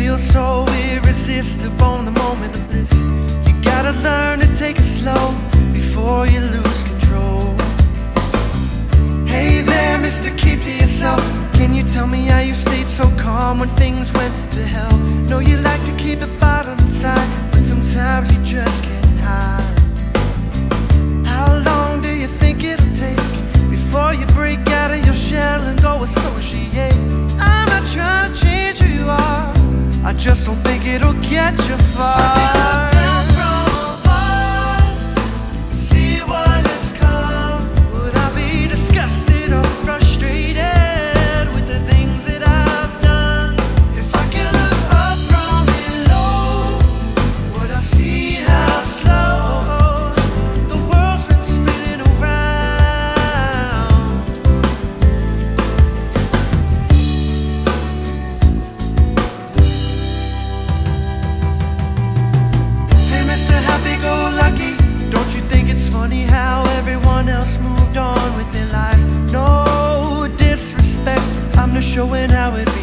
feels so irresistible in the moment of bliss. You gotta learn to take it slow before you lose control. Hey there, mister, keep to yourself. Can you tell me how you stayed so calm when things went to hell? Know you like to keep it bottled inside, but sometimes you just can't hide. How long do you think it'll take before you break out of your shell and go associate? I'm not trying to change who you are, I just don't think it'll get you far. I can look down from above, see what has come. Would I be disgusted or frustrated with the things that I've done? If I can look up from below, would I see how slow the world's been spinning around? Hey, Mr. Happy-Go-Lucky, don't you think it's funny how everyone else moved on with their lives? No disrespect, I'm just showing how it